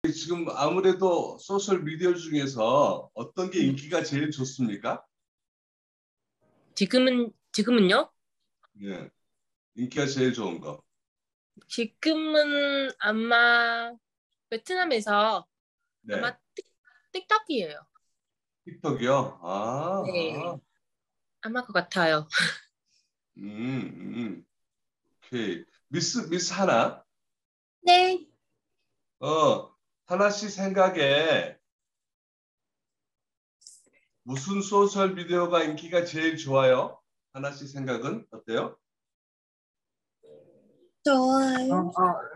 지금 아무래도 소셜 미디어 중에서 어떤 게 인기가 제일 좋습니까? 지금은요? 예, 인기가 제일 좋은 거. 지금은 아마 베트남에서 네, 아마 틱톡이에요. 틱톡이요. 네, 아마 그 같아요. 음. 오케이. 미스 하나. 네. 하나 씨 생각에 무슨 소셜 미디어가 인기가 제일 좋아요? 하나 씨 생각은 어때요? 좋아요.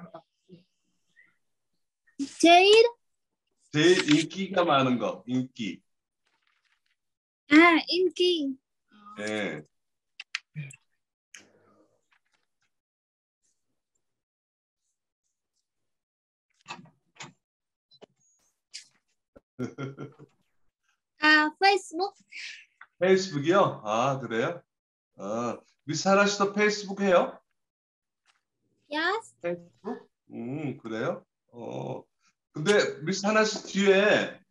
제일 제일 인기가 많은 거, 인기. 인기. 예. 페이스북. 페이스북이요? 아, 그래요? 미스 하나 씨도 페이스북 해요? Yes. 페이스북? 그래요? 근데 미스 하나 씨 뒤에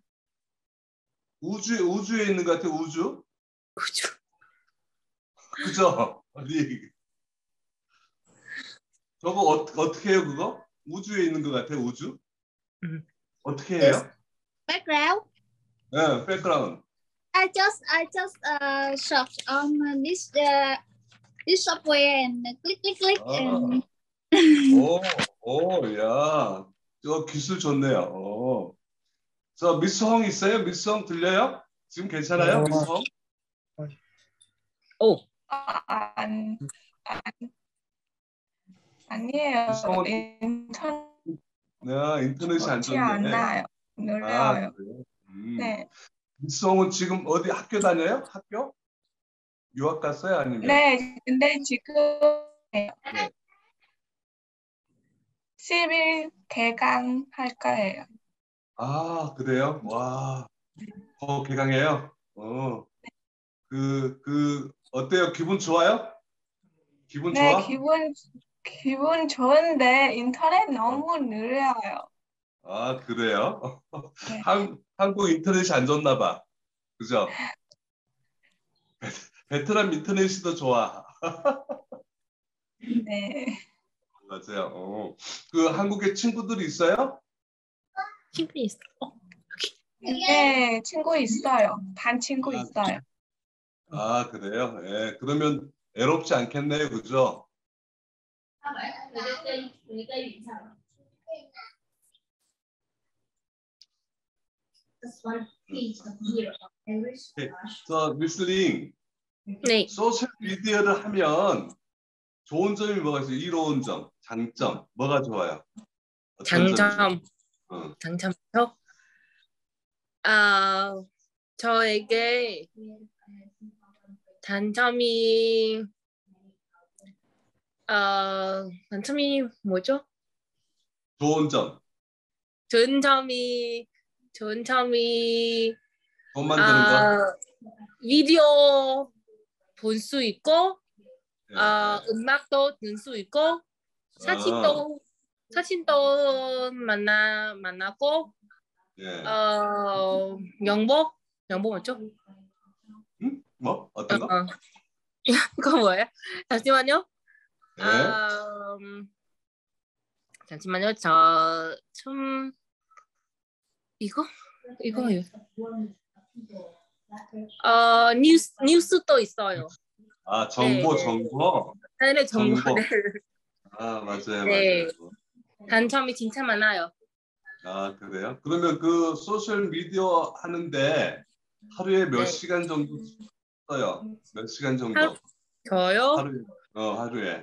우주에 있는 것 같아요, 우주? 그죠? 그죠? 어디, 저거 어떻게 해요, 그거? 우주에 있는 것 같아요, 우주? 음. 어떻게 This 해요? background. 네, 백그라운드. I just search on this software and click and 야, 저 기술 좋네요. 저 미스 홍 있어요? 미스 홍 들려요? 지금 괜찮아요, 미스 홍? 오, 아니에요. 미스 홍은 인터넷이 안 좋지 좋네. 않아요. 느려요. 그래요? 네. 미스 홍은 지금 어디 학교 다녀요? 학교? 유학 갔어요? 아니면? 네, 근데 지금 네. 10일 개강할 거예요. 아, 그래요? 와, 개강해요? 어때요? 기분 좋아요? 기분 네, 좋아? 기분 좋은데 인터넷 너무 느려요. 아, 그래요? 네. 한국 인터넷이 안 좋나 봐. 그죠? 베트남 인터넷이 더 좋아. 네. 맞아요. 그 한국에 친구들이 있어요? 친구 있어. 네, 친구 있어요. 반 친구 있어요. 아, 그래요? 예, 그러면 애롭지 않겠네요. 그죠? 미스 링, 네, 소셜 미디어를 하면 좋은 점이 뭐가 있어요? 이로운 점, 장점, 뭐가 좋아요? 어떤 점이 좋아요? 장점이요? 저에게 단점이 단점이 뭐죠? 좋은 점, 좋은 점이 돈 만드는 거. 비디오 볼 수 있고 예, 음악도 들 수 있고 사진도 만나고 예. 영복 맞죠? 뭐? 어떤 거? 그거 뭐예요? 잠시만요. 예. 잠시만요. 저 좀 이거요. 뉴스도 있어요. 아, 정보. 네, 정보. 네. 아, 맞아요, 네. 맞아요. 단점이 진짜 많아요. 아, 그래요? 그러면 그 소셜 미디어 하는데 하루에 몇 시간 정도 써요? 몇 시간 정도? 저요? 하루에.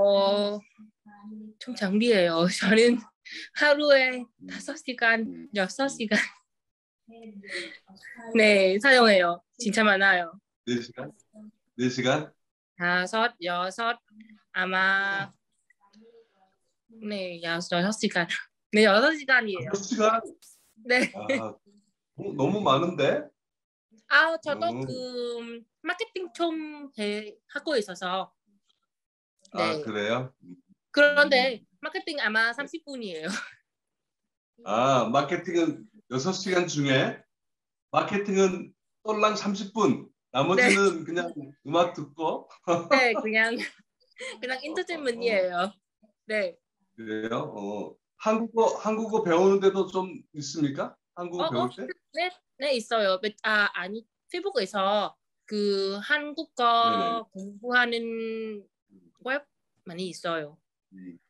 좀 장비예요. 저는 하루에 5시간, 6시간 네, 사용해요. 진짜 많아요. 4시간? 4시간? 5, 6, 아마 네, 6시간. 네, 6시간이에요. 6시간? 네. 너무 많은데? 저도 그 마케팅 좀 하고 있어서. 네. 아, 그래요? 그런데 마케팅 아마 30분이에요. 마케팅은 6시간 중에 마케팅은 똘랑 30분. 나머지는 그냥 음악 듣고. 네, 그냥 인터테인먼트예요. 네. 그래요? 한국어 배우는데도 좀 있습니까? 한국어 배울 때? 네, 있어요. 아니, 페이북에서 그 한국어 네네. 공부하는 웹 많이 있어요.